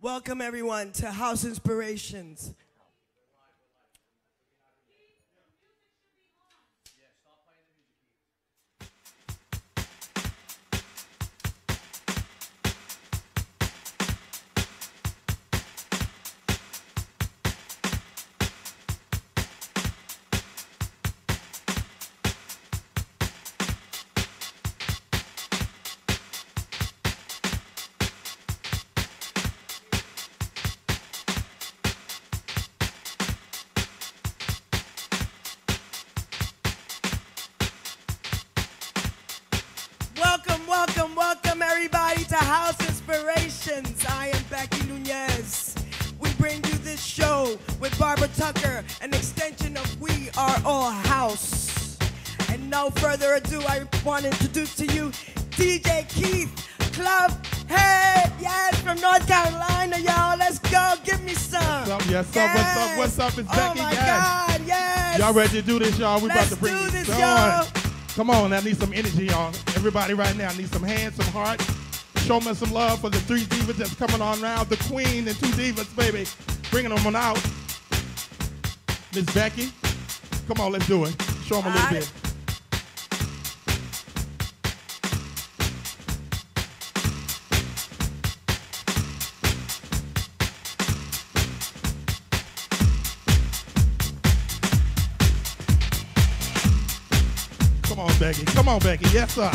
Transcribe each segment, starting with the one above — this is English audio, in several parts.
Welcome everyone to House Inspirations. Welcome everybody to House Inspirations. I am Becky Nunez. We bring you this show with Barbara Tucker, an extension of We Are All House. And no further ado, I want to introduce to you DJ Keith Clubhead. Yes, from North Carolina, y'all. Let's go. Give me some. What's up? Yes, yes. What's up? It's Becky. Oh my God, yes. Y'all ready to do this, y'all? We about to bring do this, on. y'all. Come on, I need some energy, y'all. Everybody right now, I need some hands, some hearts. Show me some love for the 3 divas that's coming on now. The queen and 2 divas, baby. Bringing them on out. Miss Becky, come on, let's do it. Show them a little bit. Come on, Becky. Come on, Becky. Yes, sir.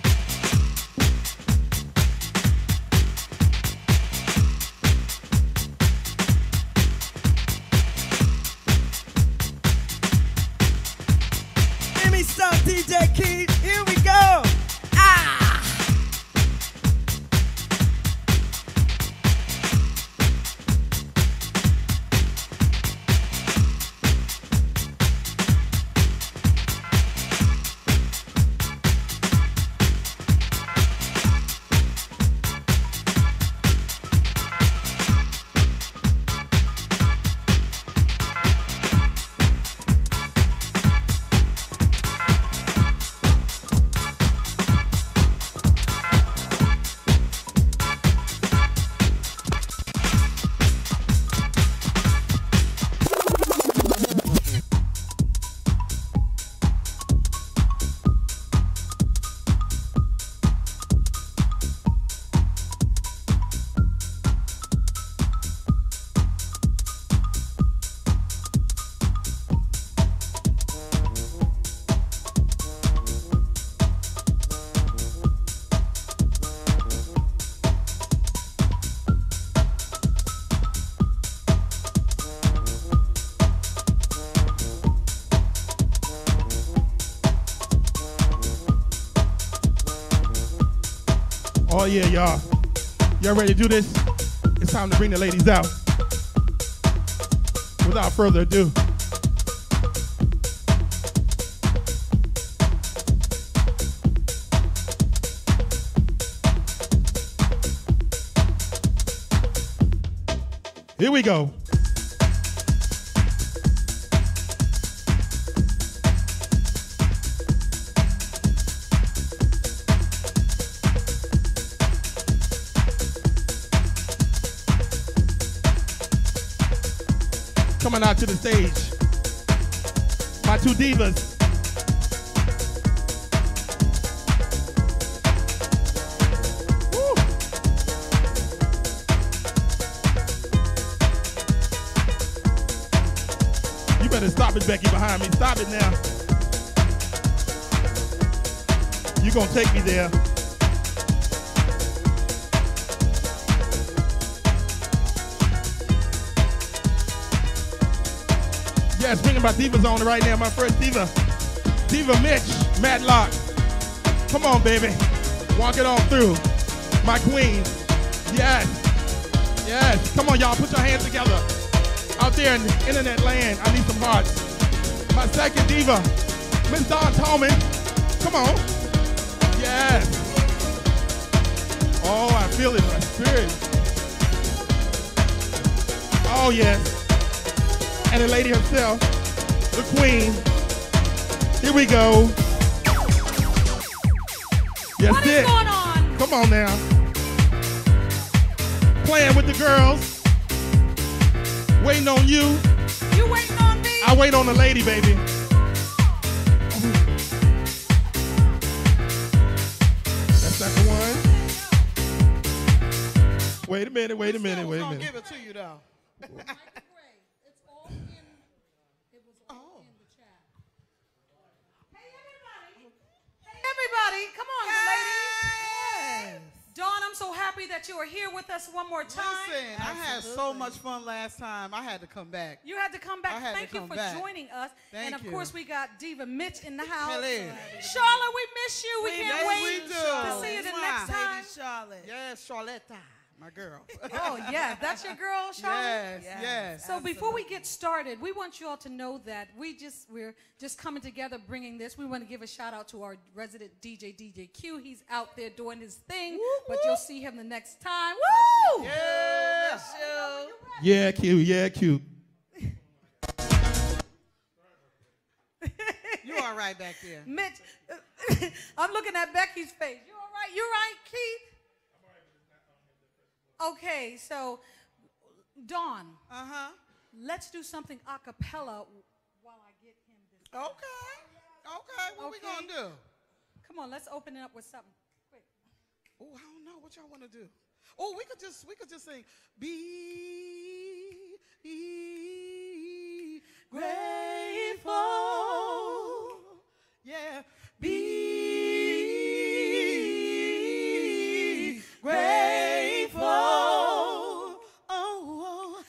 Give me some, DJ Keith. Here we go. Ah! Oh, yeah, y'all. Y'all ready to do this? It's time to bring the ladies out. Without further ado. Here we go. Coming out to the stage, my 2 divas. Woo. You better stop it, Becky, behind me. Stop it now. You gonna take me there. Yes, bringing my divas on right now. My first diva, Diva Mitch Matlock. Come on, baby. Walk it on through. My queen. Yes. Yes. Come on, y'all. Put your hands together. Out there in the internet land, I need some hearts. My second diva, Miss Dawn Tolman. Come on. Yes. Oh, I feel it in my spirit. Oh, yes. And the lady herself, the queen. Here we go. Yes, what is going on? Come on now. playing with the girls. Waiting on you. You waiting on me? I wait on the lady, baby. That's not the one. Wait a minute, wait a minute, wait a minute. Give it to you, though. It's all in, it was all in the chat. Hey, everybody, come on, ladies. Dawn, I'm so happy that you are here with us one more time. Listen, I had so much fun last time. I had to come back. You had to come back. I had to Thank you come for back. joining us. Thank and of you. course, we got Diva Mitch in the house. Hello. Charlotte, we miss you. We can't yes, wait we do. to see you the Mwah. next time. Lady Charlotte. Yes, Charlotta, my girl. Oh, yeah. That's your girl, Charlotte? Yes, yes. So before we get started, we want you all to know that we're just coming together bringing this. We want to give a shout out to our resident DJ, DJ Q. He's out there doing his thing, but you'll see him the next time. Woo! Yes. Yeah, cute, yeah, cute. You all right back there? Mitch, I'm looking at Becky's face. You all right? You right, Keith? Okay, so Dawn, let's do something a cappella while I get him this. Okay. What we gonna do? Come on, let's open it up with something quick. Oh, I don't know what y'all want to do. Oh, we could just sing. Be grateful. Yeah. Be grateful. Oh,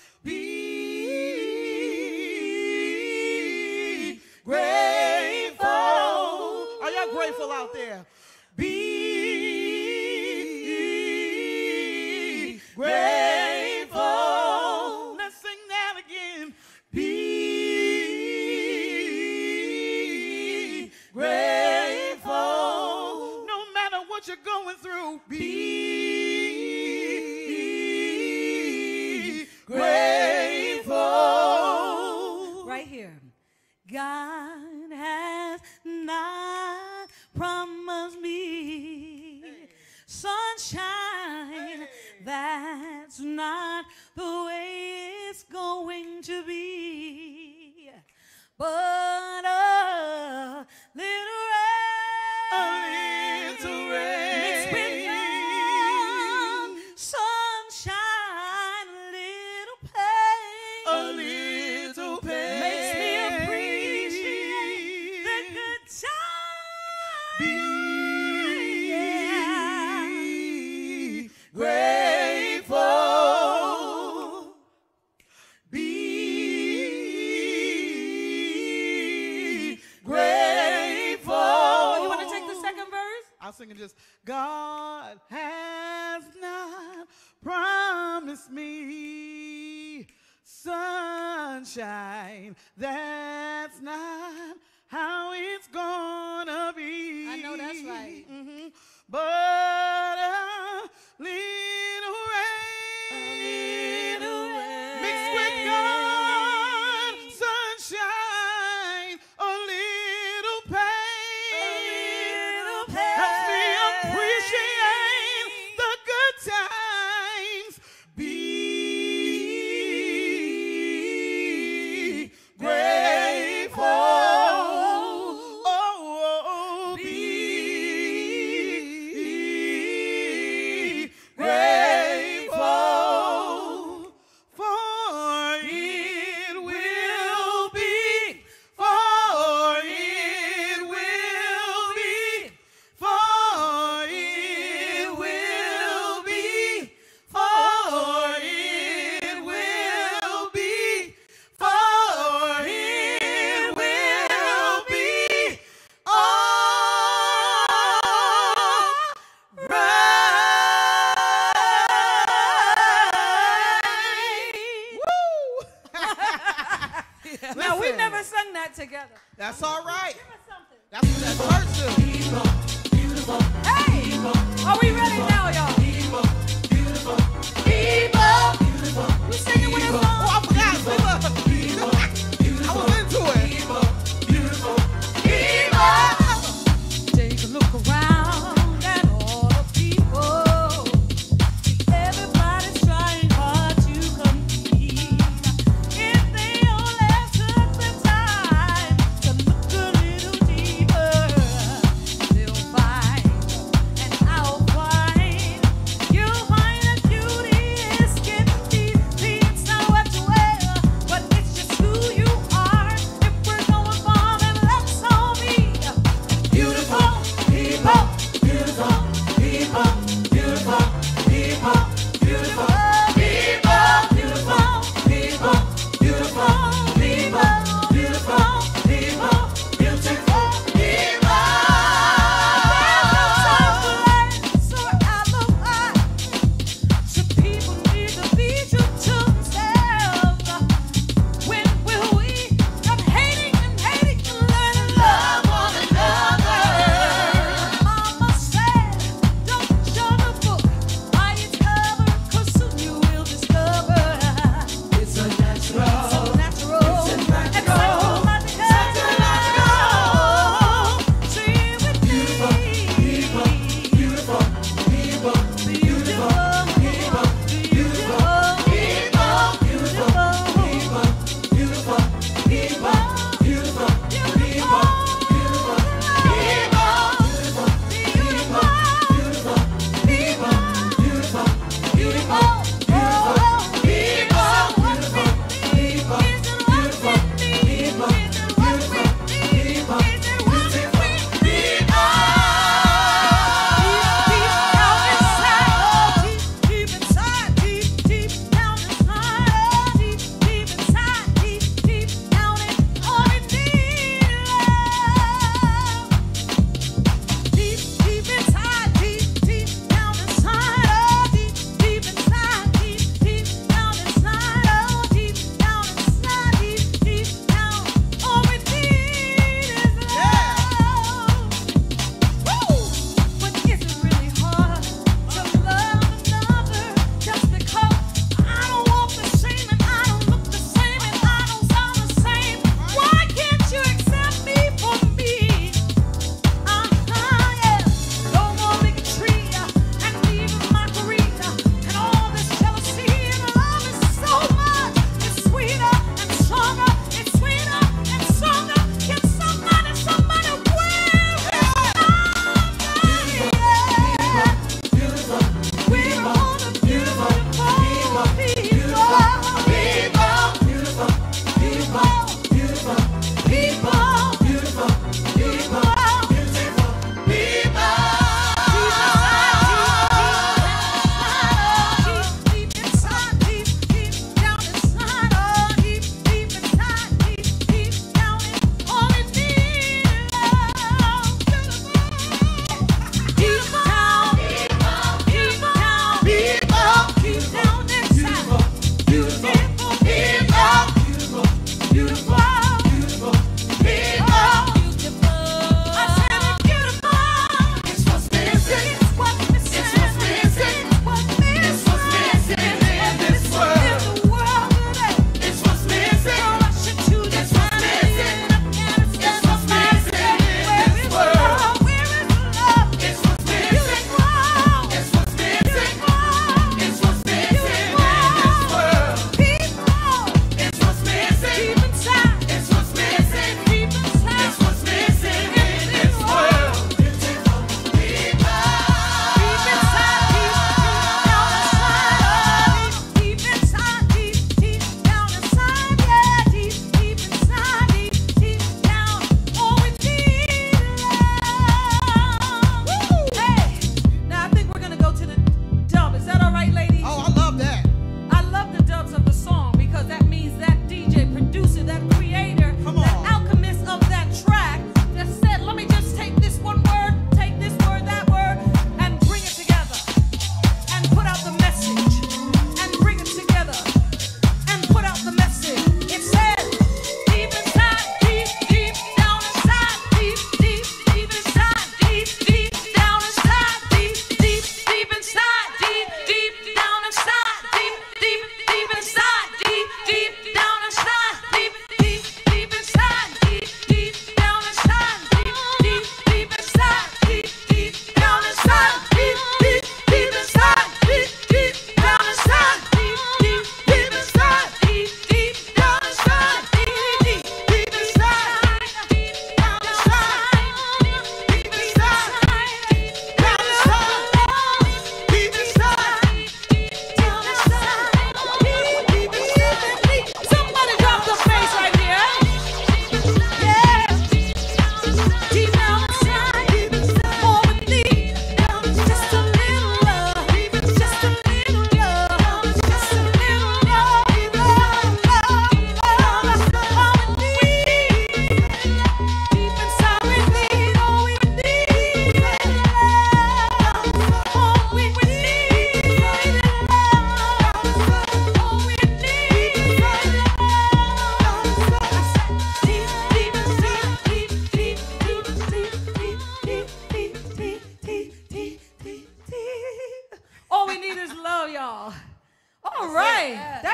be grateful. Are y'all grateful out there? Be grateful. Let's sing that again. Be grateful. No matter what you're going through, be grateful. Right here. God has not promised me sunshine. That's not the way it's going to be. But a little rain, mixed with young sunshine, a little pain, makes me appreciate the good times. Be grateful. Be grateful. You want to take the second verse? I'll sing it just. God has not promised me sunshine. That's not how it's gonna be. I know that's right. But a little rain, mixed with God, sunshine, a little pain, helps me appreciate the good times. Be grateful.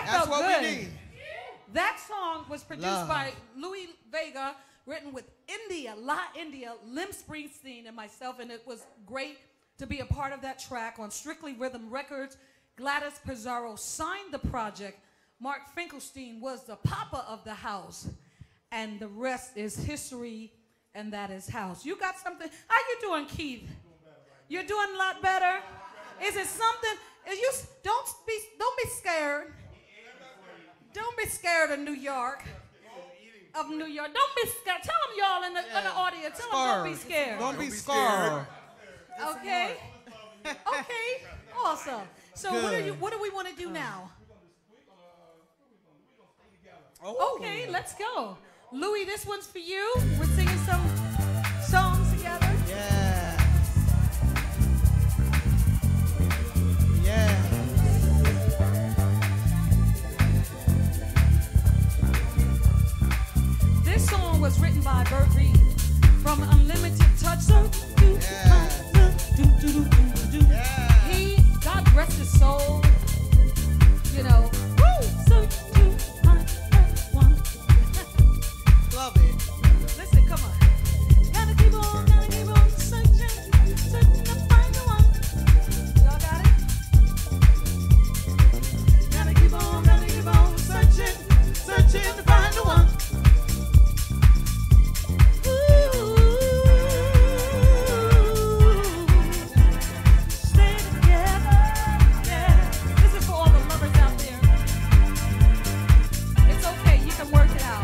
That's felt what good. we need. That song was produced Love. by Louis Vega, written with La India, Lim Springsteen, and myself, and it was great to be a part of that track on Strictly Rhythm Records. Gladys Pizarro signed the project. Mark Finkelstein was the papa of the house, and the rest is history, and that is house. You got something? How you doing, Keith? You're doing a lot better. Is it something? Don't be scared. Don't be scared of New York. Of New York. Don't be scared. Tell them, y'all in the audience. Tell them, don't be scared. Don't be scared. Okay. Okay. Awesome. So what do we want to do now? Okay, let's go. Louis, this one's for you. We're singing some songs together. Yeah. Yeah. This song was written by Bert Reed from Unlimited Touch. He, God rest his soul, you know. Love it. Listen, come on. Gotta keep on searching to find the one. Y'all got it? Gotta keep on searching to find the one. Stay together, yeah. This is for all the lovers out there. It's okay, you can work it out.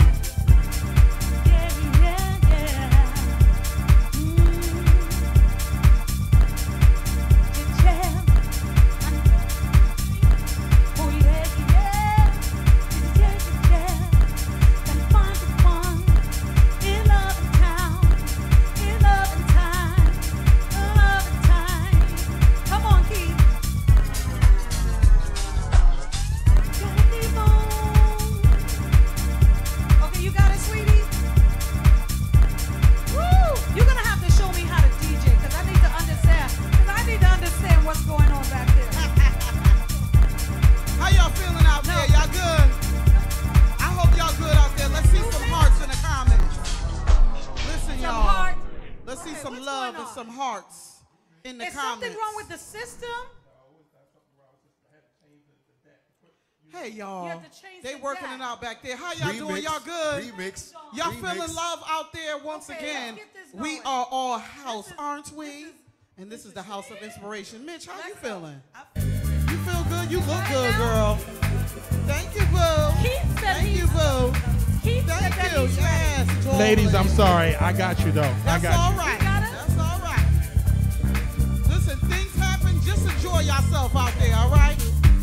Some hearts in the comments. Is comments. something wrong with the system? Hey y'all, they the working deck. It out back there. How y'all doing? Y'all good? Remix. Y'all feeling love out there once again? We are all house, aren't we? And this is the house of inspiration. Mitch, how you feeling? You feel good? You look good, girl. Thank you, boo. Keith said Thank you, boo. Keith said Thank that you. he's Yes, ready. Ladies, I'm sorry. I got you, though. I That's got all you. right. You got it? That's all right. Listen, things happen. Just enjoy yourself out there, all right?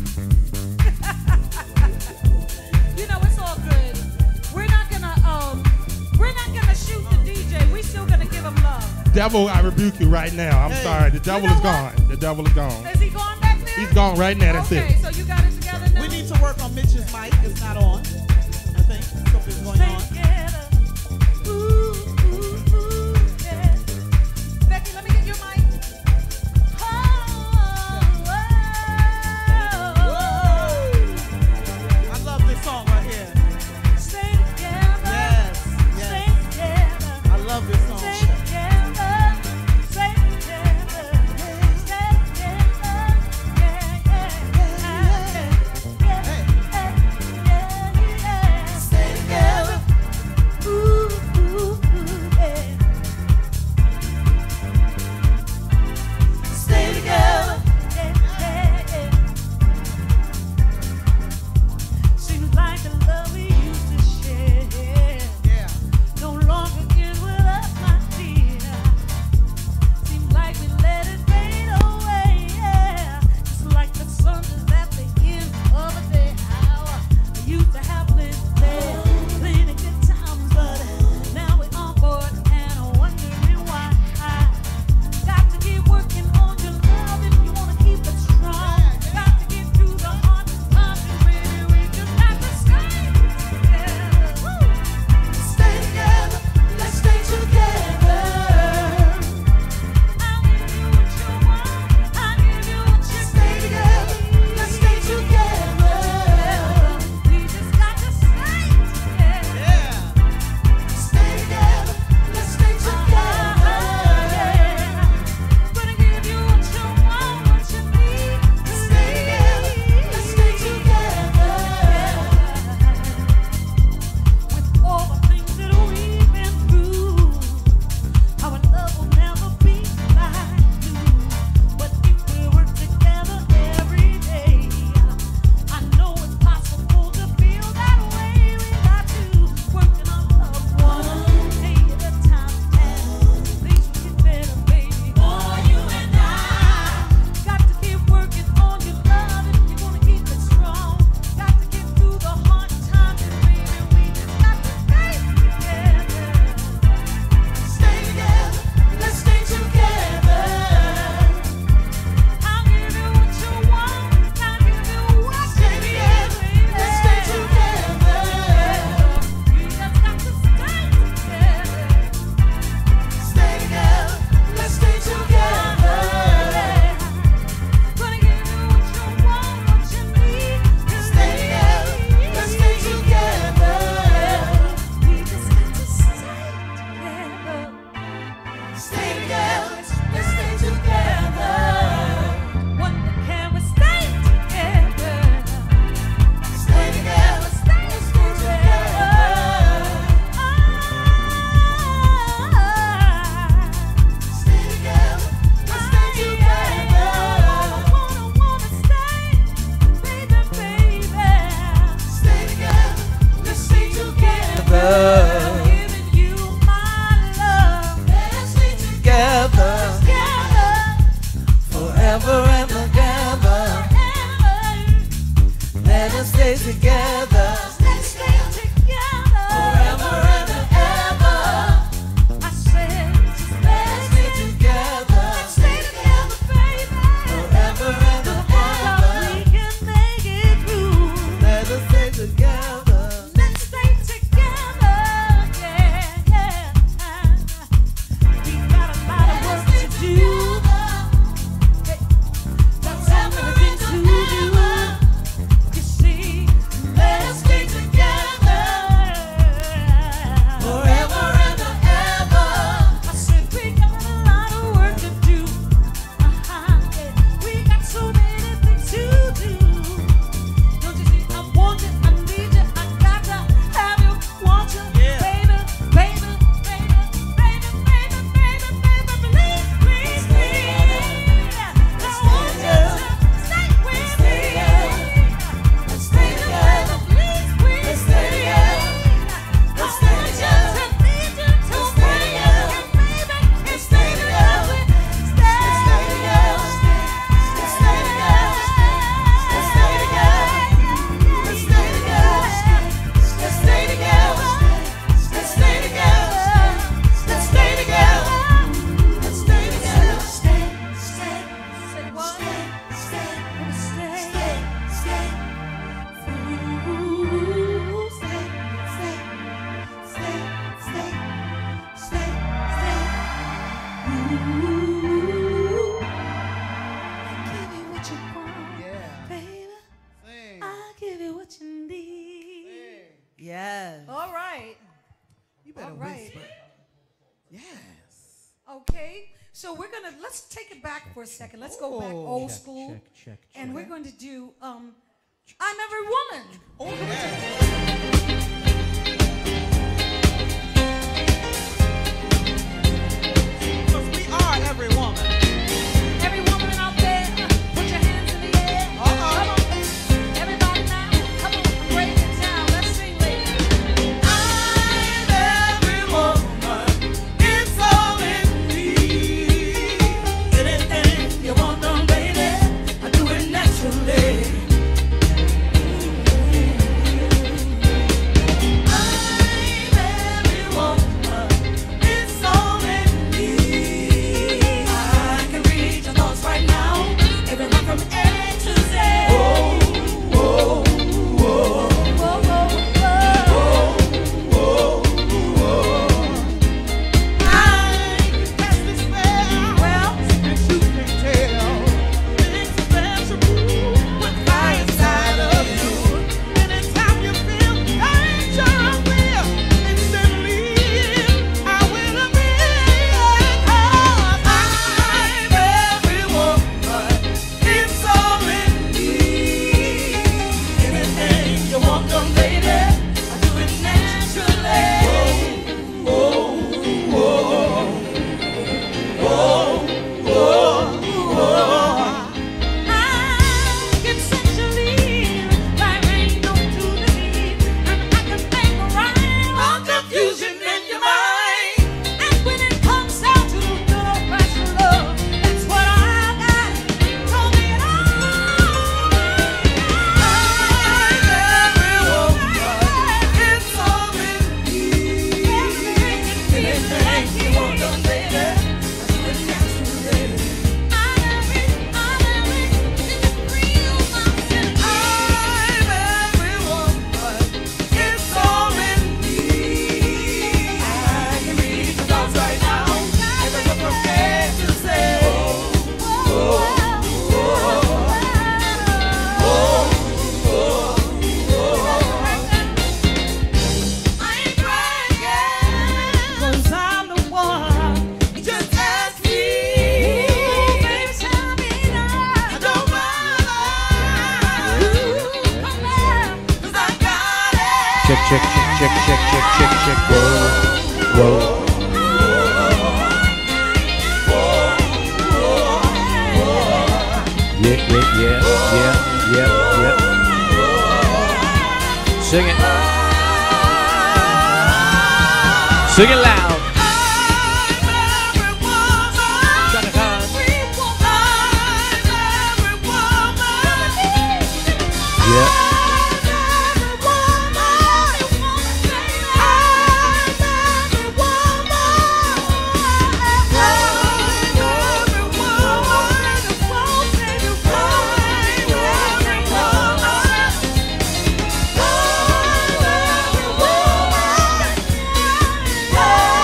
You know, it's all good. We're not gonna shoot the DJ. We still gonna give him love. Devil, I rebuke you right now. I'm sorry. The devil is gone. The devil is gone. Is he gone back there? He's gone right now. That's okay, it. so you got it together now? We need to work on Mitch's mic. It's not on. I think something's going on. Together. Ooh, ooh, ooh, yeah. Becky, let me get your mic. I love this song right here. Stay together. Yes, yes. Stay together. I love this song. Stay together. Stay together. Stay together. Yeah, yeah. Stay together. stay together. Let's stay together. Wonder, can we stay together? Stay together. Stay together. Stay together. Let's stay together. Wanna stay, baby, baby. Stay together. Let's stay together. Forever and together. Let us stay together. Let's stay together. Forever and ever. I said, let's stay together. Let's stay together, baby. Forever and ever. We can make it through. Let us stay together. Let's stay together. Yeah, yeah. We got a lot of work to do. Yes. All right. You better All right. whisper. Yes. Okay. So let's take it back for a second. Let's go back old school. Check. And we're going to do I'm Every Woman. Oh, yeah. Because we are every woman. Every woman out there, put your hands in the air. Come on. Everybody now, come on, break it down. Let's sing, ladies. I'm every woman. It's all in me. Anything you want done, baby, I do it naturally. Yeah. Sing it. Sing it loud. Yeah. Oh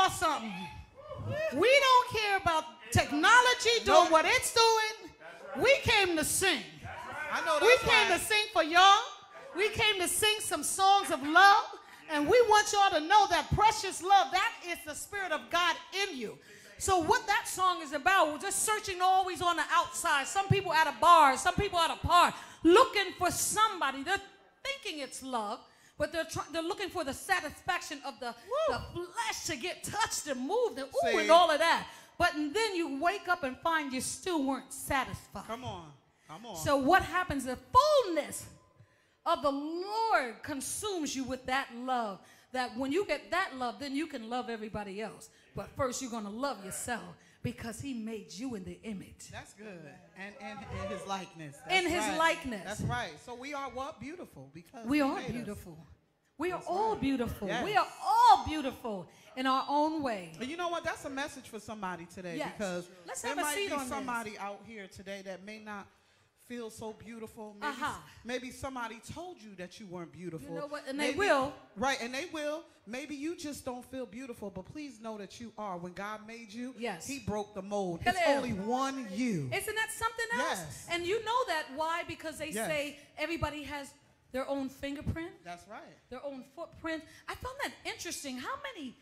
y'all something. We don't care about technology doing what it's doing. We came to sing. I know We that's came right. to sing for y'all. We came to sing some songs of love. And we want y'all to know that precious love, that is the Spirit of God in you. So what that song is about, we're just searching always on the outside. Some people at a bar, some people at a park, looking for somebody. They're thinking it's love, but they're looking for the satisfaction of the flesh to get touched and moved and ooh and all of that. But then you wake up and find you still weren't satisfied. Come on. Come on. So what happens? The fullness of the Lord consumes you with that love. That when you get that love, then you can love everybody else. But first, you're going to love yourself because He made you in the image. That's good. And in His likeness. In His likeness. That's right. So we are what? Beautiful. Because We He are made us. beautiful. We are all beautiful. Yes. We are all beautiful in our own way. And you know what? That's a message for somebody today. Yes. Because Let's there have a might seat be on this. somebody out here today that may not feel so beautiful. Maybe, maybe somebody told you that you weren't beautiful. You know what? And Maybe- they will. Right, and they will. Maybe you just don't feel beautiful, but please know that you are. When God made you, Yes. He broke the mold. Hello. It's only one you. Isn't that something else? Yes. And you know that. Why? Because they Yes. say everybody has their own fingerprint, That's right. their own footprint. I found that interesting. How many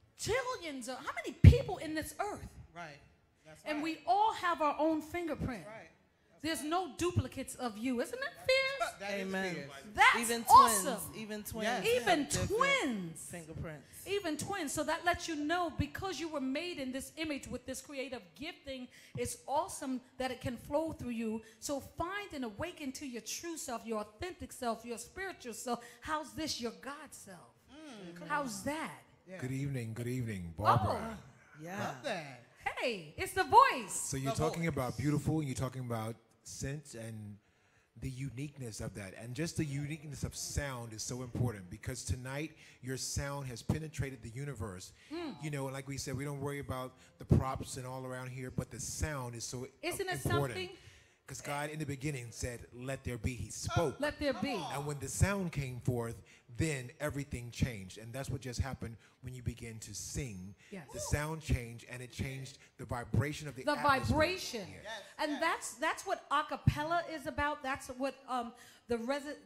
how many people in this earth? Right. That's And right. we all have our own fingerprint. Right. There's no duplicates of you. Isn't that fierce? That is Amen. fierce. That's Even awesome. twins. Even twins. Yes. Even have different twins. Fingerprints. Even twins. So that lets you know because you were made in this image with this creative gifting, it's awesome that it can flow through you. So find and awaken to your true self, your authentic self, your spiritual self. How's this? Your God self. How's that? Good evening, Barbara. Yeah. Love that. Hey, it's the voice. So you're talking about beautiful, and you're talking about sense and the uniqueness of that. And just the uniqueness of sound is so important because tonight your sound has penetrated the universe. You know, and like we said, we don't worry about the props and all around here, but the sound is so Isn't it important. something? Because God in the beginning said, let there be. He spoke. Let there be. And when the sound came forth, then everything changed. And that's what just happened when you begin to sing. Yes. The sound changed, and it changed the vibration of the The atmosphere. vibration. And that's what a cappella is about. That's what the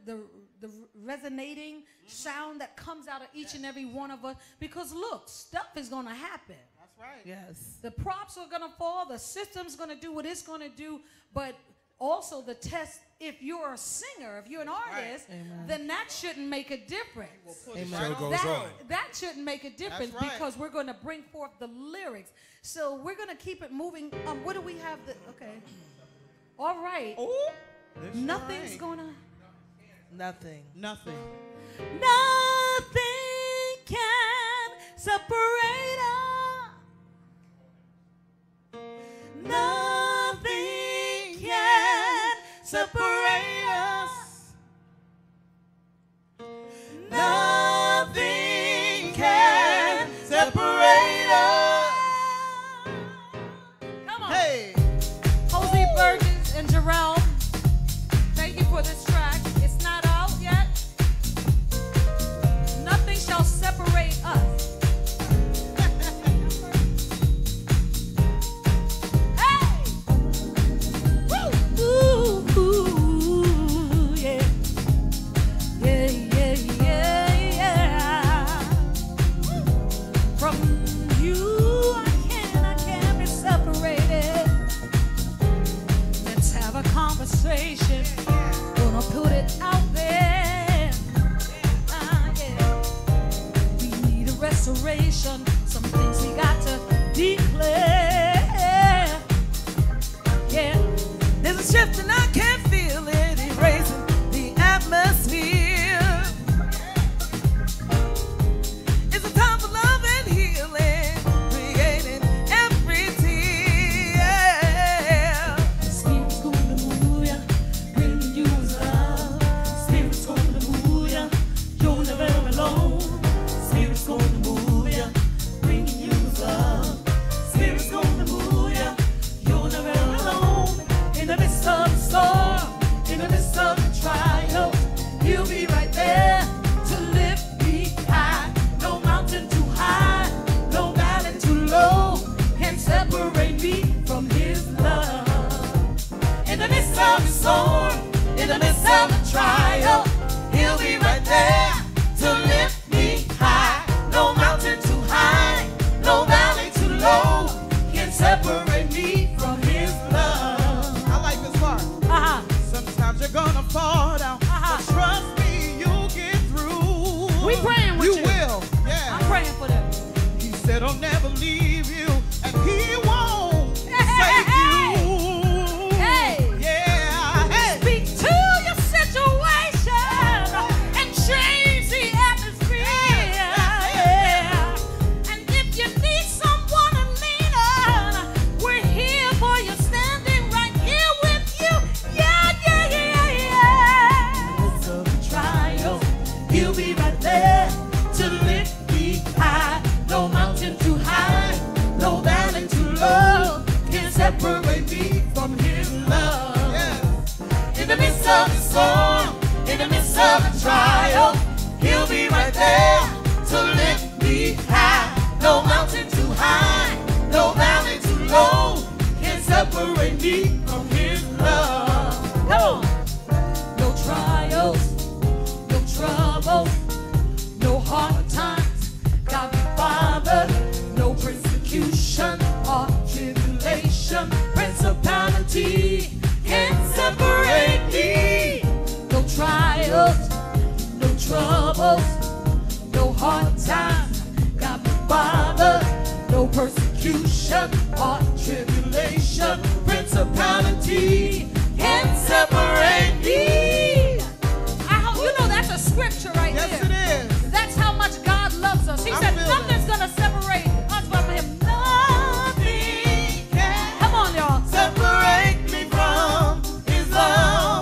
resonating sound that comes out of each and every one of us. Because look, stuff is going to happen. That's right. Yes. The props are going to fall. The system's going to do what it's going to do. But also the test, if you're a singer, if you're an artist, then that shouldn't make a difference. Amen. So it goes on. That shouldn't make a difference That's right. because we're going to bring forth the lyrics. So we're going to keep it moving. What do we have? Okay. All right. Ooh. Nothing's going to... Nothing. Nothing. Nothing can separate us. Nothing can separate us. Nothing can separate us. Come on. Hey. Jose Burgess and Jarrell, thank you for this track. It's not out yet. Nothing shall separate us. Hey! Woo! Ooh, ooh, ooh. trial, he'll be right there to lift me high. No mountain too high, no valley too low can separate me from his love. I like this part. Sometimes you're gonna fall down, but trust me, you'll get through. We praying with you. You will, yeah. I'm praying for them. He said he'll never leave you, and he won't forsake you. Hey. Yeah, hey. Speak to your situation and change the atmosphere. And if you need someone to lean on, we're here for you, standing right here with you. Yeah, yeah, yeah, yeah. Midst of the trial, he'll be right there to lift me high. No mountain too high, no valley too low can separate me from his love. Yeah. In the midst of the storm, in the midst of the trial, he'll be right there to lift me high. No mountain too high, no valley too low can separate me from his love. Come on. No trials, no troubles, no hard times, got me bothered. No persecution or tribulation, principality can separate me. No trials, no troubles, no hard times, got me bothered. No persecution or tribulation, principality can separate me. I hope you know that's a scripture right Yes, there. it is. That's how much God loves us. He I said feel nothing's going to separate us from him. Nothing can Come on, y'all. separate me from his love.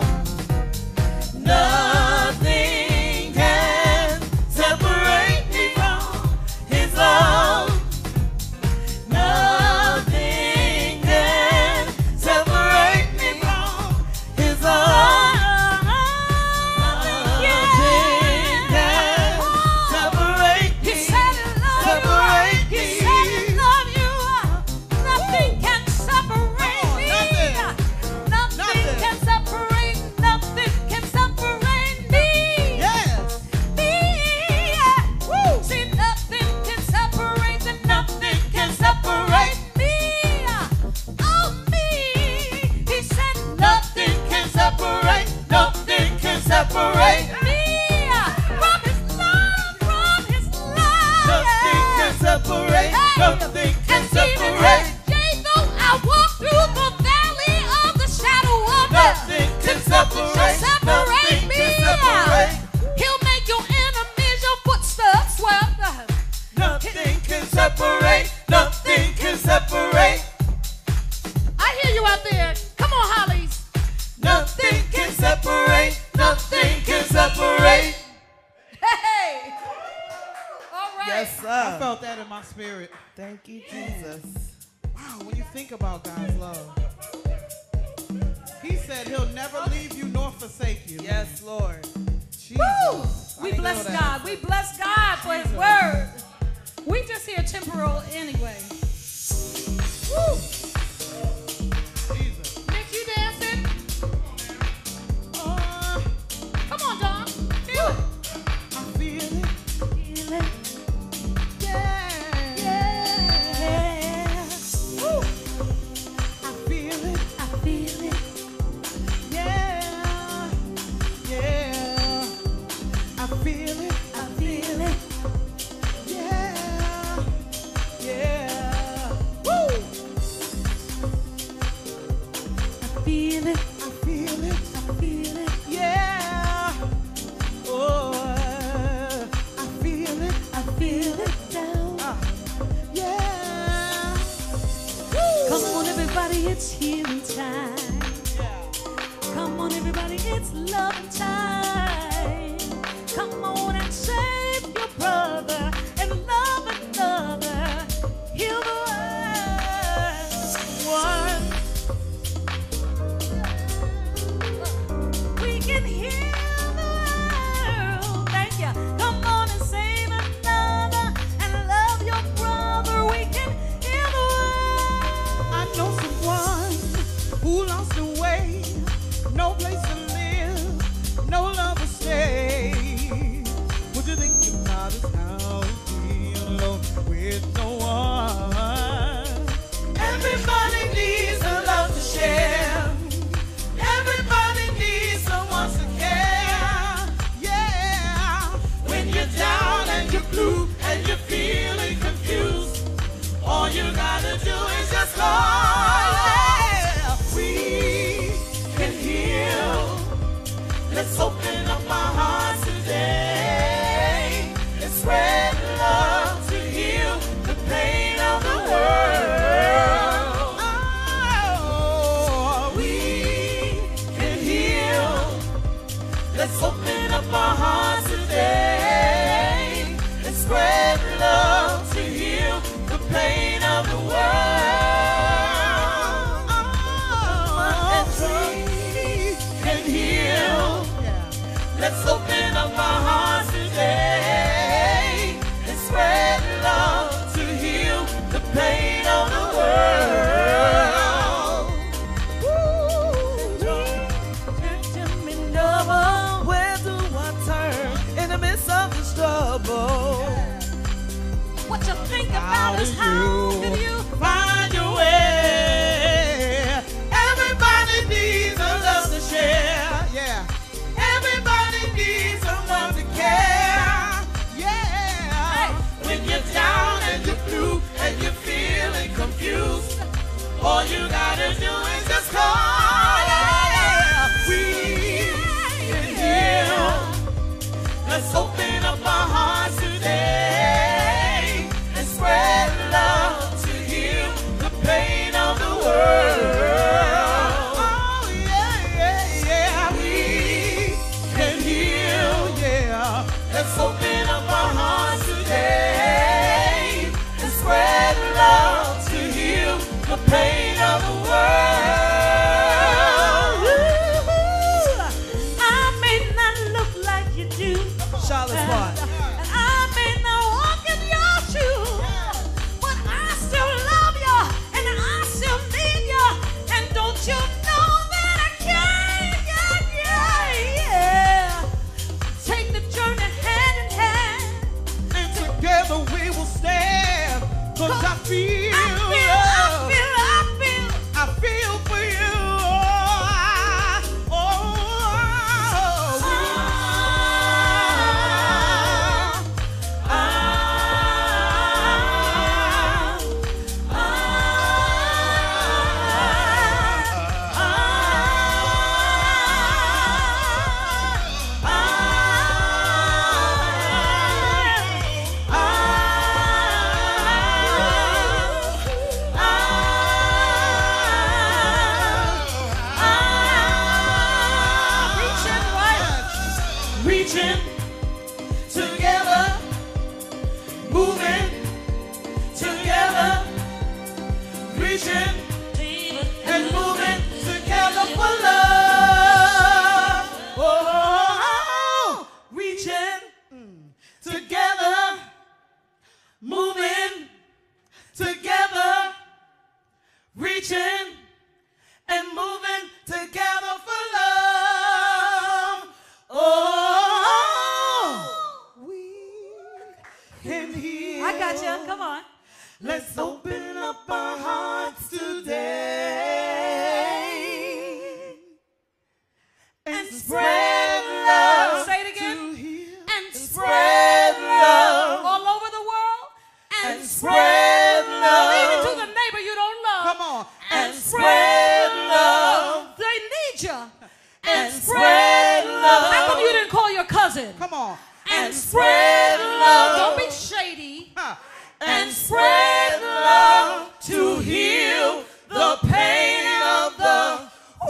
Nothing can separate me from his love. Nothing can separate me from his love. Nothing can separate me. He said he loved Separate you. He me. said he loved you. Nothing can separate me. Nothing can separate. Nothing can separate me. Yes. Me. Woo. See, nothing can separate. And nothing can separate me. Oh, me. He said Nothing can separate, nothing can separate. me from his love, from his love. Nothing can separate, nothing can And even separate. yea, though I walk through the valley of the shadow of Nothing can separate, shall separate nothing me. can separate. He'll make your enemies your footsteps. Well, Nothing can separate, nothing can separate. I hear you out there. Come on, Hollies. Nothing can separate, nothing can separate. Hey. All right. Yes, I sir. felt that in my spirit. Thank you, Jesus. Wow, when you think about God's love, he said he'll never leave you nor forsake you. Yes, Lord. Jesus. Woo! We I bless know that. God. We bless God for his word. We just hear temporal anyway. Woo! Jesus. Nick, you dancing? Come on, Don. Feel it. I feel it. Feel it. Yeah. Woo! I feel it. I feel it. Yeah. Yeah. I feel it. I feel it. Yeah. Yeah. Woo. I feel it. I feel it. I feel it. Yeah. Oh, I feel it. I feel it down. Yeah. Come on, everybody, it's healing time. Come on, everybody, it's love time. Come on Let's open up our hearts today and spread love to heal the pain of the world. And trees can heal. Let's open up our hearts today and spread love to heal the pain of the world. Where do I turn in the midst of this trouble? What you think about is how can you Find your way. Everybody needs a love to share. Yeah. Everybody needs someone to care. Yeah. When you're down and you're blue and you're feeling confused, all you gotta do is just call. Yeah. We can heal. Let's open up our hearts today and spread love to heal the pain of the world. Oh, yeah, yeah, yeah. We can heal, yeah. Let's open up our hearts today and spread love to heal the pain of the world. I may not look like you do, Charlotte's part. and I may not walk in your shoes, but I still love you and I still need you. And don't you know that I can? Take the journey hand in hand. And together we will stand. Cause I feel for you. Oh, Reaching together, moving together, reaching and moving together for love. Oh, reaching together, moving together, reaching and moving together for love. Oh, we can heal. I got you. Come on. Let's open up our hearts today and spread love. Say it again. To heal. And Spread love all over the world. and spread Even love. to the neighbor you don't love. come on. And spread love They need you. and spread love. How come you didn't call your cousin? Come on. And spread love. Don't be shady. Huh. And spread love to heal the pain of the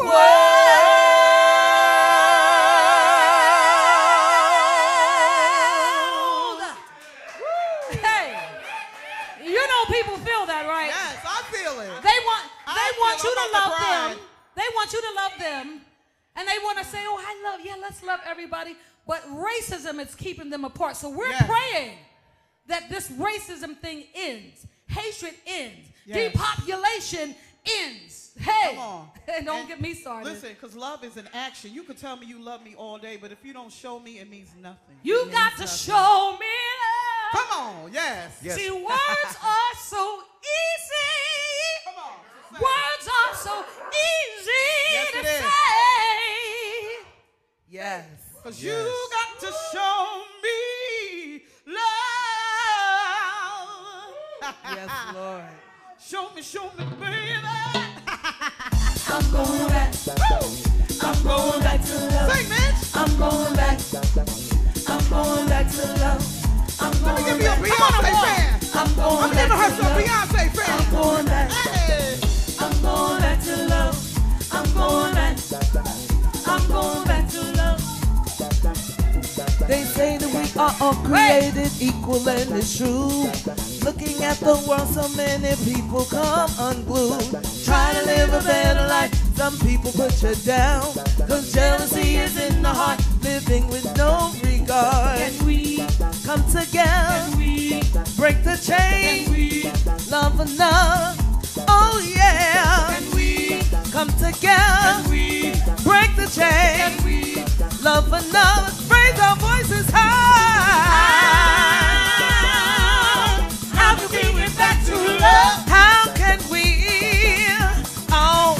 world. Hey, you know people feel that, right? Yes, I feel it. They want you I'm to about to love cry. them. They want you to love them. And they want to say, oh, I love, yeah, let's love everybody. But racism is keeping them apart. So we're Yes. praying that this racism thing ends. Hatred ends. Yes. Depopulation ends. Hey, Come on. and don't And get me started. Listen, because love is an action. You could tell me you love me all day, but if you don't show me, it means nothing. You It got to means show me love. nothing. Come on, yes. Yes. See, words are so easy. Come on. Words are so easy Yes, to it is. say. Yes. Because Yes. you got to show me love. Yes, Lord. Show me, baby. I'm going back. I'm going back to love. Sing, Mitch. I'm going back. I'm going back to love. I'm Let me going give you a back. Beyonce fan. I'm going I'm back giving her to some love. Beyonce I'm fan. going back. Hey. I'm going back to love. I'm going back. I'm going back to love. They say that we are all created equal and it's true. Looking at the world, so many people come unglued. Try to live a better life, some people put you down. Cause jealousy is in the heart, living with no regard. Can we come together? Can we break the chain? Can we love enough? Oh yeah. Can we come together? Can we break the chain? Can we love enough? Raise our voices high. How can we get back to love? How can we? Oh.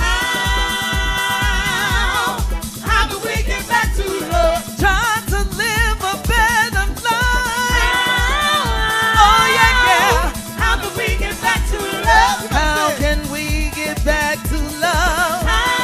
How can we get back to love? Try to live a better life. Oh yeah, yeah. How can we get back to love? How can we get back to love?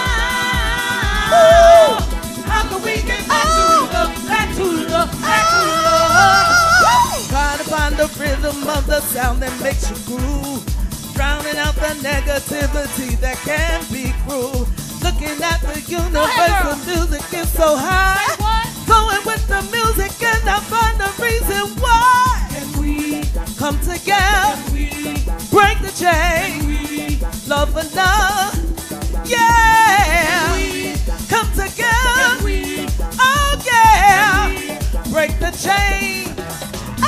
How can we get back to love? Back to love, back to love. Try to find the rhythm of the sound that makes you groove, drowning out the negativity that can be cruel. Looking at the universe, the music is so high. Going with the music and I find the reason why. Can we come together? Can we break the chain? Love enough? Yeah. Can we come together? Can we? Oh yeah. Break the chain. Oh.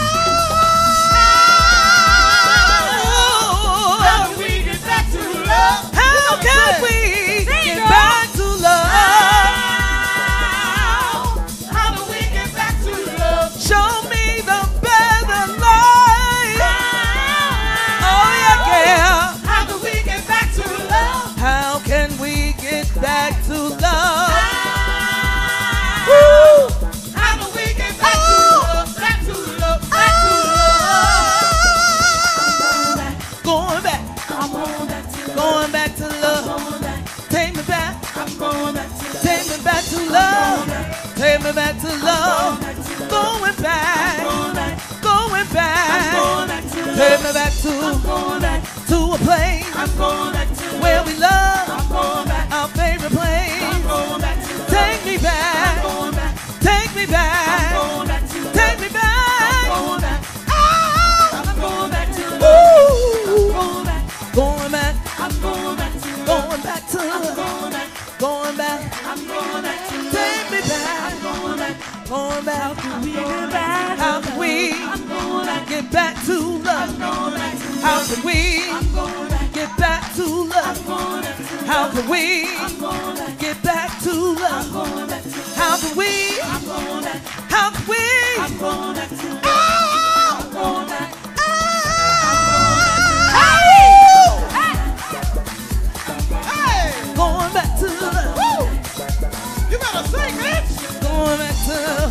How can we get back to love? How can we get back to love? How do we get back to love? Show me the better life. Oh yeah, yeah. How do we get back to love? How can we get back to love? Woo! How do we get back to love? Back to love, back to love. Going back. I'm going back to love. Going back to love. Take me back. I'm going back to love. Take me back to love. Take me back to love. Going back. Going back. Take me back to a place where we love. Our favorite place. Take me back. Take me back. Take me back. I'm going back to love. Going back. Going back to love. Going back. Take me back. Going back. How can we get back to love? How can we get back to love? How can we get back to love? How can we? How can we? Going back to love. You better sing, bitch. Going back to love.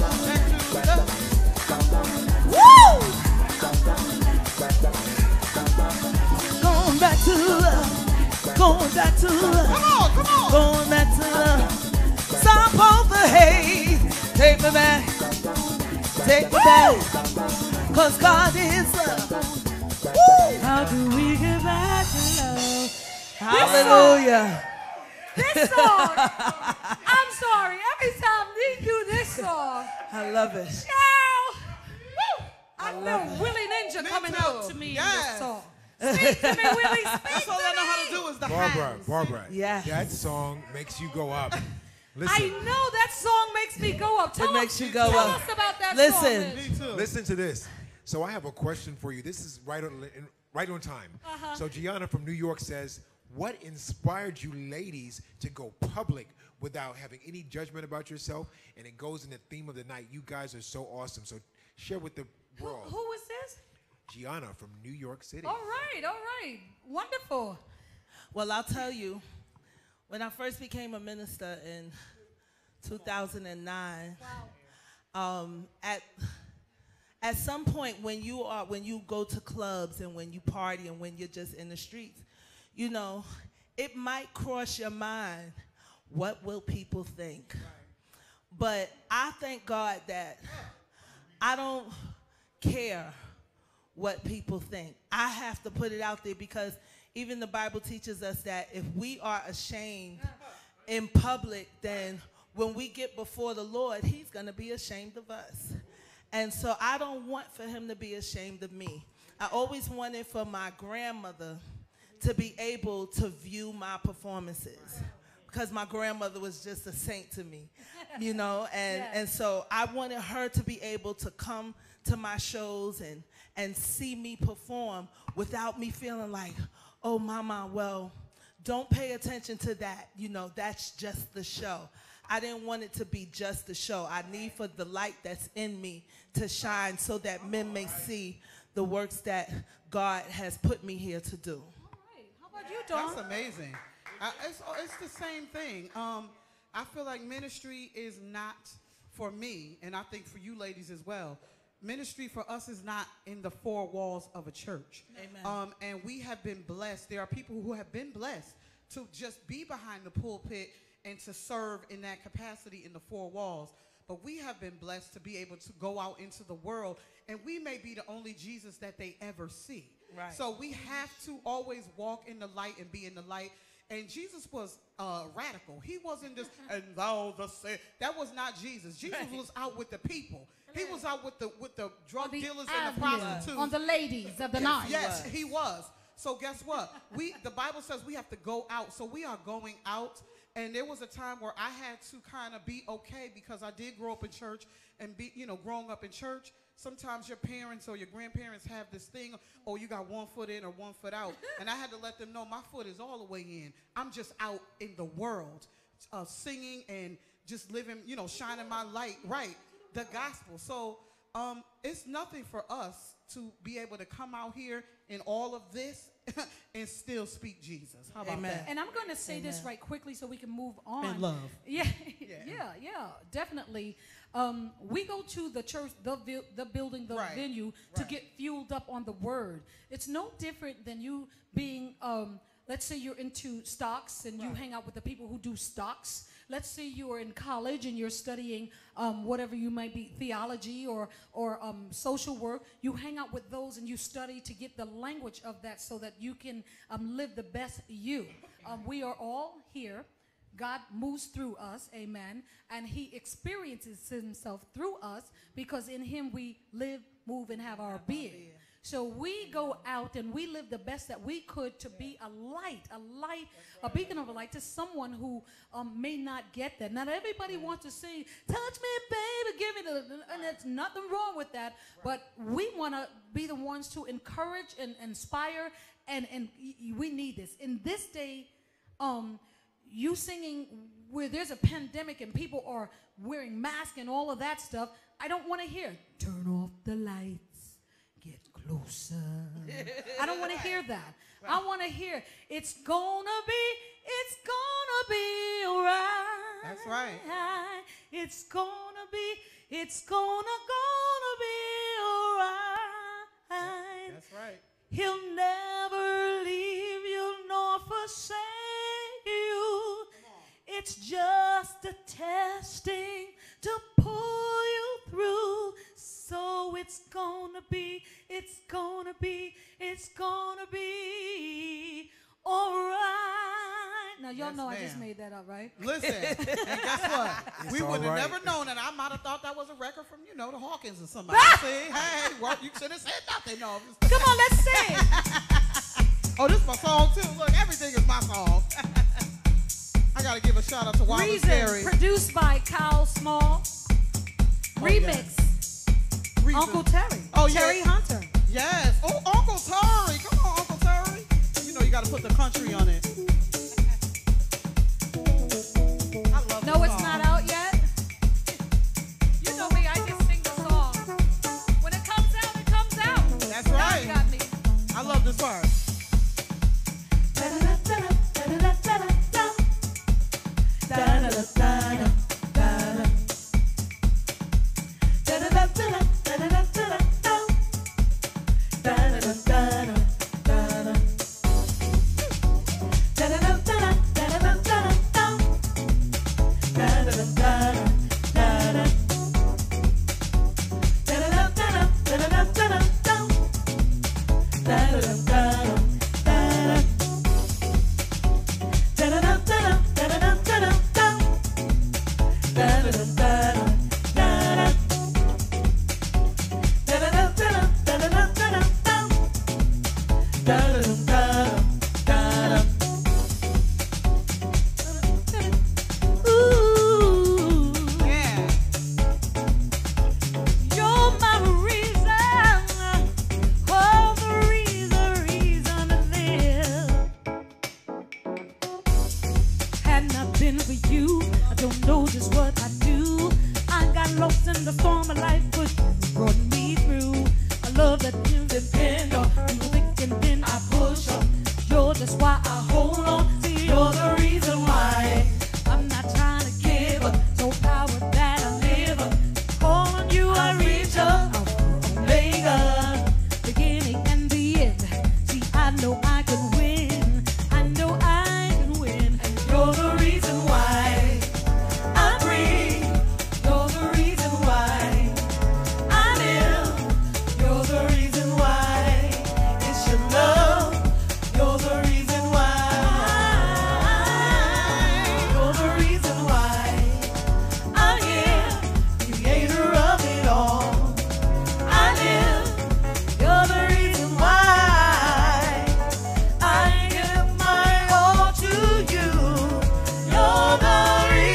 Going back to love. Going back to love. Come on, come on. Going back to love. Stop all the hate. Take me back. Take me back. Cause God is love. Woo. How do we get back to love? Hallelujah. This song, I'm sorry, every time we do this song, I love it. child, woo, I love feel it. Willie Ninja coming too. out to me in Yes. this song. Speak to me, Willie, speak That's all I know how to do is the Barbara, hands. Barbara, Yes. that song makes you go up. I Listen, know that song makes me go up. Tell makes us, you go tell up. us about that Listen. song. Me too. listen to this. So I have a question for you. This is right on time. So Gianna from New York says, what inspired you ladies to go public without having any judgment about yourself? And it goes in the theme of the night. You guys are so awesome. So share with the world. Who was this? Gianna from New York City. All right, wonderful. Well, I'll tell you, when I first became a minister in 2009, at some point when you go to clubs and when you party and when you're just in the streets, you know, it might cross your mind, what will people think? But I thank God that I don't care what people think. I have to put it out there because even the Bible teaches us that if we are ashamed in public, then when we get before the Lord, he's going to be ashamed of us. And so I don't want for him to be ashamed of me. I always wanted for my grandmother to be able to view my performances, because my grandmother was just a saint to me, you know, and so I wanted her to be able to come to my shows and see me perform without me feeling like, oh, mama, well, don't pay attention to that, you know, that's just the show. I didn't want it to be just the show. I need for the light that's in me to shine so that men may see the works that God has put me here to do. All right. How about you, Dawn? That's amazing. It's the same thing. I feel like ministry is not for me, and I think for you ladies as well. Ministry for us is not in the four walls of a church. Amen. And we have been blessed. There are people who have been blessed to just be behind the pulpit and to serve in that capacity in the four walls. But we have been blessed to be able to go out into the world, and we may be the only Jesus that they ever see. Right. So we have to always walk in the light and be in the light. And Jesus was radical. He wasn't just, and thou the say. That was not Jesus. Jesus was out with the people. He was out with the drug dealers and the prostitutes. On the ladies of the night. Yes, he was. So guess what? The Bible says we have to go out. So we are going out. And there was a time where I had to kind of be okay, because I did grow up in church, and growing up in church, sometimes your parents or your grandparents have this thing, oh, you got 1 foot in or 1 foot out. And I had to let them know my foot is all the way in. I'm just out in the world, singing and just living, shining my light, right, the gospel. So it's nothing for us to be able to come out here in all of this and still speak Jesus. How about that? And I'm going to say this right quickly so we can move on. And love. Yeah, definitely. We go to the church, the building, the venue to get fueled up on the word. It's no different than you being, let's say you're into stocks and you hang out with the people who do stocks. Let's say you are in college and you're studying whatever you might be, theology or social work. You hang out with those and you study to get the language of that so that you can live the best you. We are all here. God moves through us, amen, and he experiences himself through us, because in him we live, move, and have our being. So we go out and we live the best that we could to be a light, a beacon of a light to someone who may not get that. Not everybody wants to sing, touch me, baby, give me the, and there's nothing wrong with that. But we want to be the ones to encourage and inspire, and we need this. In this day, you singing where there's a pandemic and people are wearing masks and all of that stuff, I don't want to hear, turn off the lights, get closer. I don't want to hear that. I want to hear, it's gonna be all right. That's right. It's gonna be all right. That's right. He'll never leave you nor forsake you. It's just a testing to pull you through. So it's gonna be all right. Now y'all know I just made that up, right? Listen, and guess what? We would have never known, and I might have thought that was a record from, the Hawkins or somebody. See, hey, well, you should have said nothing. No. Come on, let's sing. Oh, this is my song too. Look, everything is my song. I gotta give a shout out to Wanda Reason, Terry. produced by Kyle Small. Remix. Reason. Uncle Terry. Oh, Terry yes. Hunter. Yes. Oh, Uncle Terry. Come on, Uncle Terry. You gotta put the country on it. I love No, it's not out yet. You know me, I just sing the song. When it comes out, it comes out. That's right. God got me. I love this part. storm of life, but you brought me through. A love that you depend on. You thick and then I push on. You're just why I hold on. See, you're the reason why I'm not trying to give up. So power that I live up. Call on you, I reach up. Omega, beginning and the end. See, I know I can win. I know I can win. And you're the reason why I breathe. You're the reason why I live. You're the reason why it's your love. You're the reason why. You're the reason why I'm here, creator of it all. I live. You're the reason why I give my all to you. You're the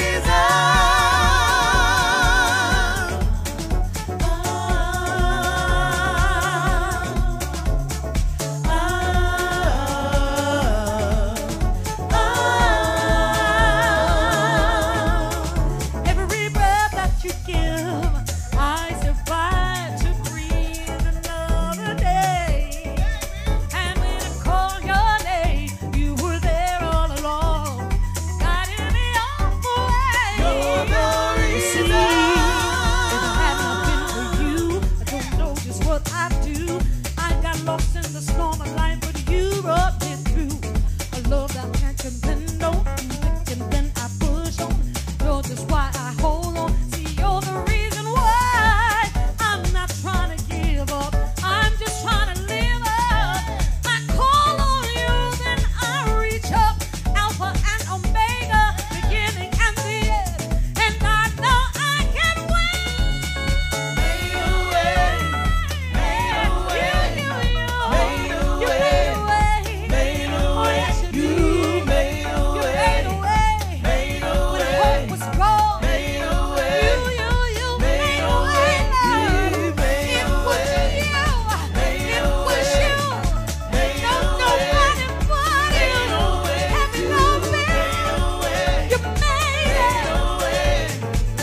every breath that you give, I survive to breathe another day. And when I call your name, you were there all along, guiding me all the way. You're the reason. If it had not been for you, I don't know just what I'd do. I got lost in the storm of life, but you brought me through. A love that I can't depend on. And then I push on. You're just why I hold on. See, you're the reason why I'm not trying to give up. I'm just trying to live up. I call on you, then I reach up. Alpha and Omega, beginning and the end. And I know I can win. Made a way, made a way, made a way, made a way. You made a way, made a way. When hope was gone, made a way. You made a way. It was you, it was you. Nobody but you. Heaven open, you made it.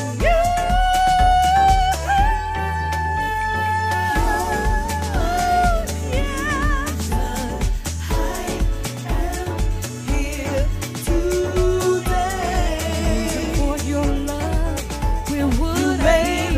For your love, where would I be?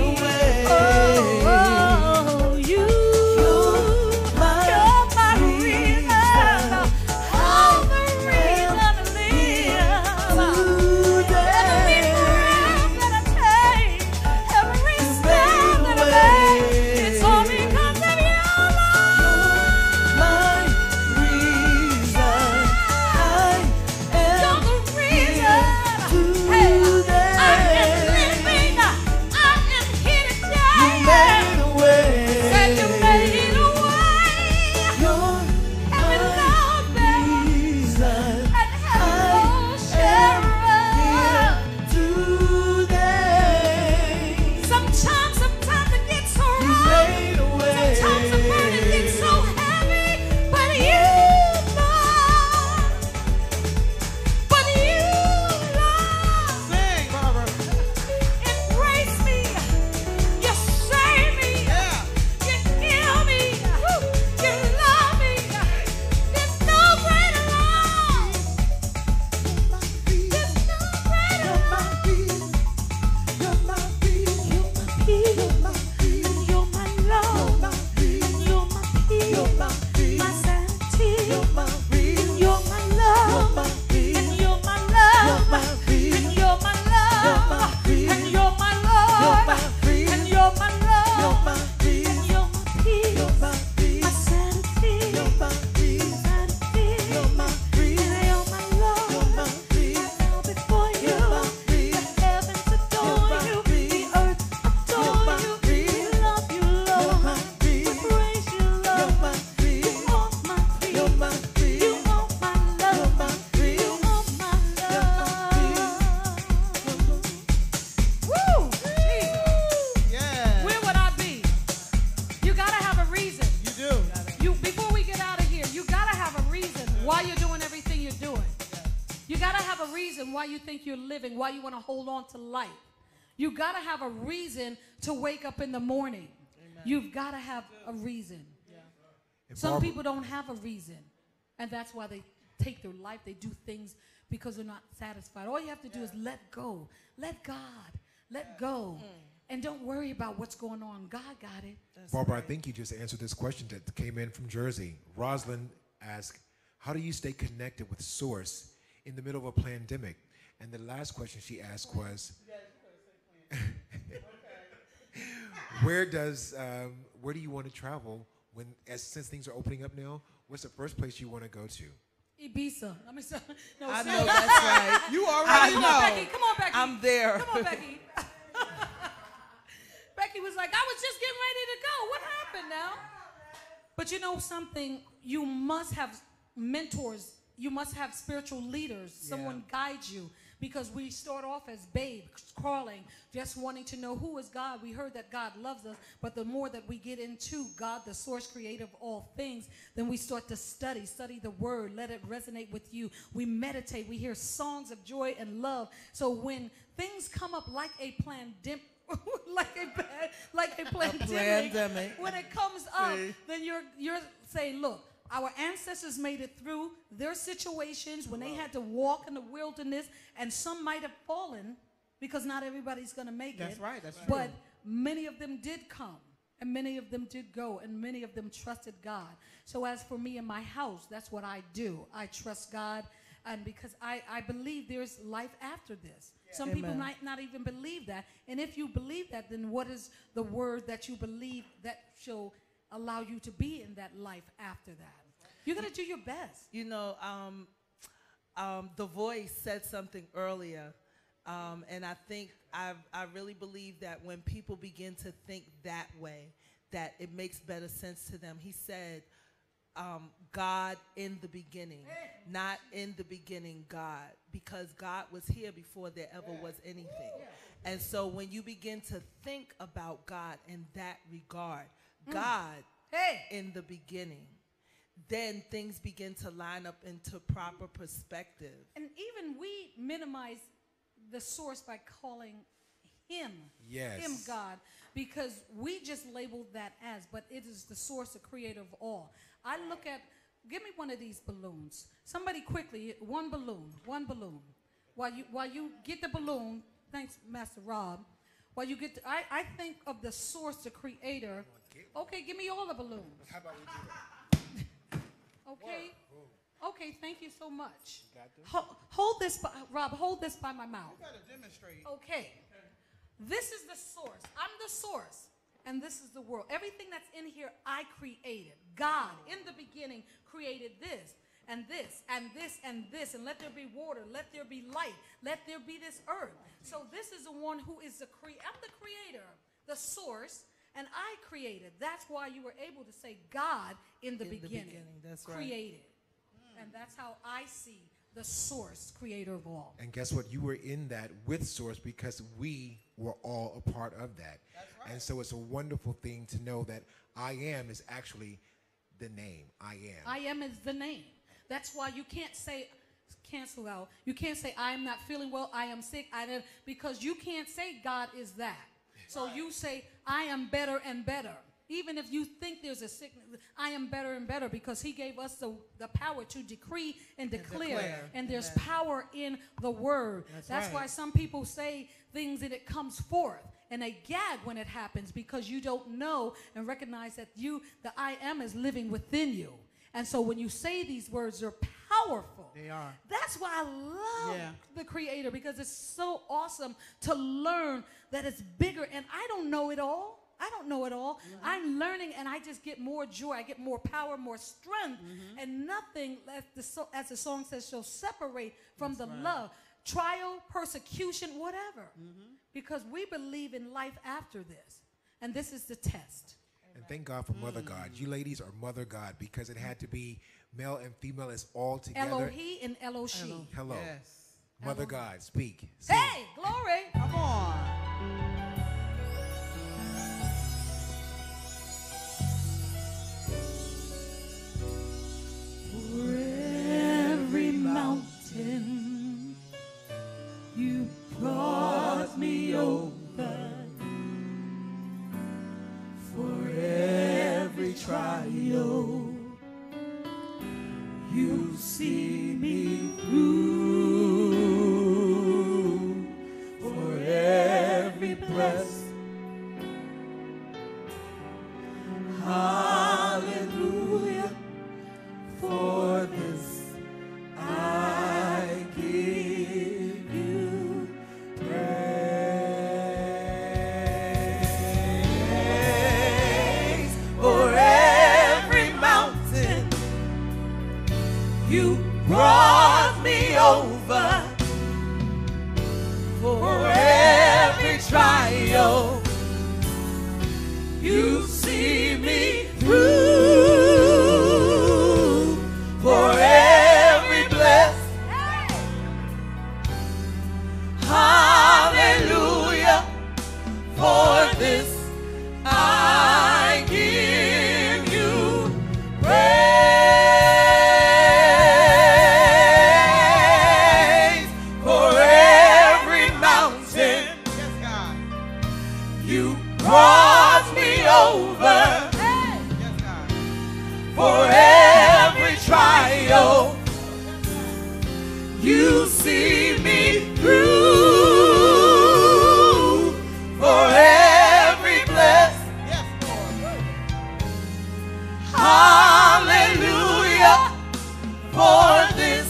Oh, you're my reason. All the reason to live. Every breath that I take, every step that I make, it's all because of your love. My reason, you're the reason. Hey, I am living. I am here today. You made a way. Said you made a way. Heaven open. And heaven will share us. Sometimes it gets so rough. Sometimes the burden gets so heavy. But you, love. Sing, Barbara. Embrace me. You save me. You heal me. You love me. There's no greater love. There's no greater love. You're my peace. And you're my love. And you're my peace. My sanity. And you're my love. And you're my love. And you're my love. And you're my Lord. And you're my love. And you're my peace. My sanity. My sanity. And you're my love. I bow before you. The heavens adore you. The earth adore you. We love you, Lord. We praise you, Lord. You are my peace. You are my love. You are my love. Woo! Jesus. Yeah. Where would I be? You gotta have a reason. You do. Before we get out of here, you gotta have a reason why you're doing everything you're doing. You gotta have a reason why you think you're living, why you want to hold on to life. You got to have a reason to wake up in the morning. Amen. You've got to have a reason. Yeah. Some people don't have a reason, and that's why they take their life. They do things because they're not satisfied. All you have to do is let go. Let God. Let go. And don't worry about what's going on. God got it. That's Barbara, right. I think you just answered this question that came in from Jersey. Rosalind asked, how do you stay connected with Source in the middle of a pandemic? And the last question she asked was, where do you want to travel since things are opening up now? What's the first place you want to go to? Ibiza. No, I know that's right. You already know. Come on, Becky. Come on, Becky. I'm there. Come on, Becky. Becky was like, I was just getting ready to go. What happened now? But you know something? You must have mentors. You must have spiritual leaders. Someone guides you. Because we start off as babes, crawling, just wanting to know who is God. We heard that God loves us, but the more that we get into God, the source creator of all things, then we start to study the word, let it resonate with you. We meditate, we hear songs of joy and love. So when things come up like a pandemic, when it comes up, then you're saying, look, our ancestors made it through their situations when they had to walk in the wilderness, and some might have fallen because not everybody's going to make it. That's right. That's true. But many of them did come, and many of them did go, and many of them trusted God. So as for me and my house, that's what I do. I trust God, and because I believe there's life after this. Some people might not even believe that. And if you believe that, then what is the word that you believe that shall allow you to be in that life after that? You're going to do your best. You know, The Voice said something earlier, and I think I really believe that when people begin to think that way, that it makes better sense to them. He said, God in the beginning, not in the beginning God, because God was here before there ever was anything. And so when you begin to think about God in that regard, God in the beginning, then things begin to line up into proper perspective. And even we minimize the source by calling him God, because we just labeled that as, but it is the source, the creator of all. I look at, give me one of these balloons. Somebody quickly, one balloon. While you get the balloon, thanks, Master Rob. While you get, I think of the source, the creator. Okay, give me all the balloons. How about we do that? Okay. Okay, thank you so much. Hold this, Rob, hold this by my mouth. You got to demonstrate. Okay. This is the source. I'm the source, and this is the world. Everything that's in here, I created. God, in the beginning, created this, and this, and this, and this, and let there be water, let there be light, let there be this earth. So this is the one who is I'm the creator, the source, and I created. That's why you were able to say God in the beginning. That's created. Right. And that's how I see the source, creator of all. And guess what? You were in that with Source because we were all a part of that. That's right. And so it's a wonderful thing to know that I am is actually the name. I am. I am is the name. That's why you can't say, cancel out. You can't say, I am not feeling well, I am sick, because you can't say God is that. So you say, I am better and better. Even if you think there's a sickness, I am better and better, because he gave us the power to decree and declare. And there's power in the word. That's why some people say things and it comes forth. And they gag when it happens, because you don't know and recognize that the I am is living within you. And so when you say these words, they're powerful. They are. That's why I love the creator, because it's so awesome to learn that it's bigger. And I don't know it all. I don't know it all. Mm-hmm. I'm learning, and I just get more joy. I get more power, more strength. Mm-hmm. And nothing, as the song says, shall separate from the love. Trial, persecution, whatever. Mm-hmm. Because we believe in life after this. And this is the test. And thank God for Mother God. You ladies are Mother God, because it had to be male and female is all together. Elohi and Eloshi. Hello. Yes. Mother Elohim. God, speak. Sing. Hey, glory. Come on. Every mountain you brought me over. trial, you see me through. For every blessing, hallelujah, for this I give you praise. For every mountain you brought me over, for every trial you see me through. For every blessing, hallelujah, for this I give you praise. For every mountain you brought me over, for every trial you see me through. For every blessing, hallelujah, for this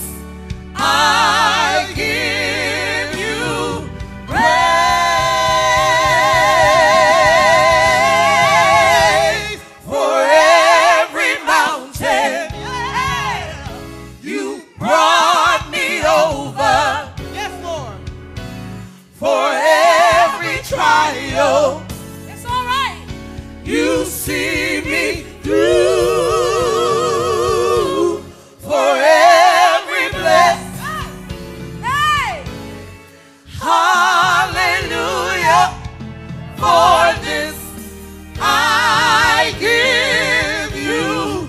I give you praise. For every mountain you brought me over, Yes, Lord. for every trial It's all right. you see me through. For every blessing, Hey! hallelujah, for this I give you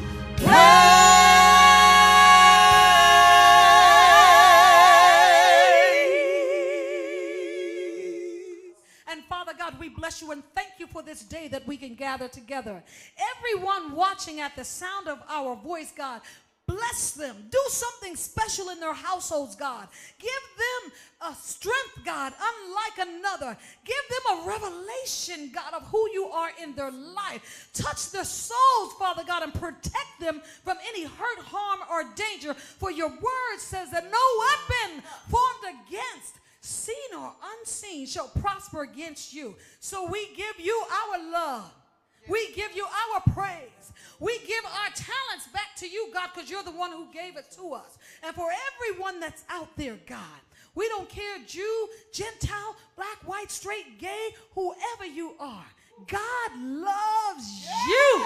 praise. And Father God, we bless you and thank you for this day that we can gather together. Everyone watching at the sound of our voice, God, bless them. Do something special in their households, God. Give them a strength, God, unlike another. Give them a revelation, God, of who you are in their life. Touch their souls, Father God, and protect them from any hurt, harm, or danger. For your word says that no weapon formed against, seen or unseen, shall prosper against you. So we give you our love. We give you our praise. We give our talents back to you, God, because you're the one who gave it to us. And for everyone that's out there, God, we don't care, Jew, Gentile, black, white, straight, gay, whoever you are. God loves you.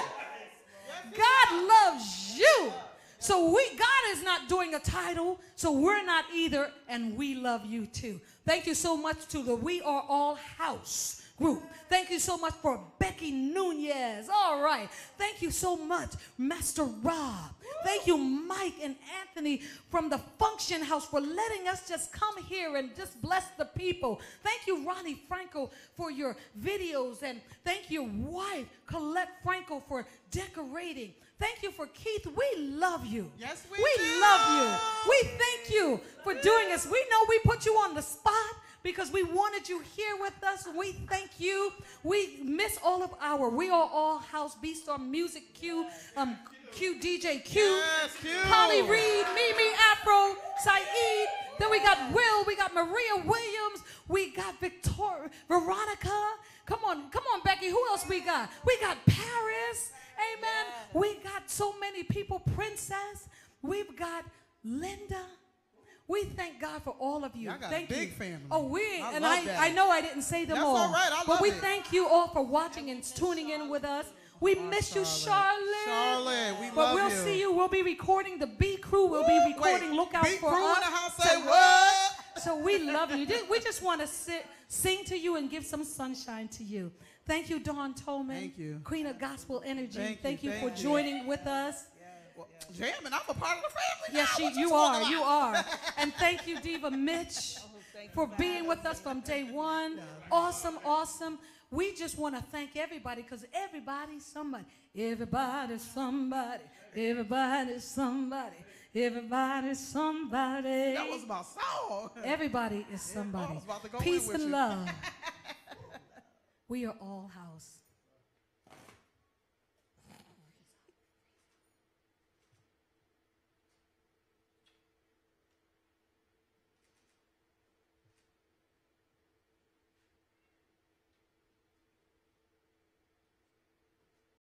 God loves you. So God is not doing a title, so we're not either, and we love you too. Thank you so much to the We Are All House group. Thank you so much for Becky Nunez. All right. Thank you so much, Master Rob. Thank you, Mike and Anthony from the Function House, for letting us just come here and just bless the people. Thank you, Ronnie Franco, for your videos. And thank your wife, Colette Franco, for decorating. Thank you for Keith. We love you. Yes, we do. Love you. We thank you for doing this. We know we put you on the spot because we wanted you here with us. We thank you. We miss all of our We Are All House, B-Star Music Q, Q DJ Q, Yes, Q. Holly Reed, Mimi Afro, Saeed. Then we got Will, we got Maria Williams, we got Victoria, Veronica. Come on, Becky. Who else we got? We got Paris. Amen. We got so many people. Princess. We've got Linda. We thank God for all of you. Y'all got thank a big you. family. Oh, I know I didn't say them That's all. all right. I but love we it. thank you all for watching and tuning in with us. We miss you, Charlotte. Charlotte, we but love we'll you. see you. We'll be recording the B Crew. We'll be recording. Look out Big for crew us. in the house say what? So we love you. We just want to sing to you and give some sunshine to you. Thank you, Dawn Tolman. Thank you. Queen of Gospel Energy. Thank you, for thank you. joining with us. Well, jamming, I'm a part of the family. Yes, now. What you talking are. You about? are. And thank you, Diva Mitch, for being with us from day one. Awesome, awesome. we just want to thank everybody because everybody's somebody. Everybody's somebody. Everybody's somebody. Everybody's somebody. That was my song. Everybody is somebody. I was about to go Peace in with and you. love. We are all house.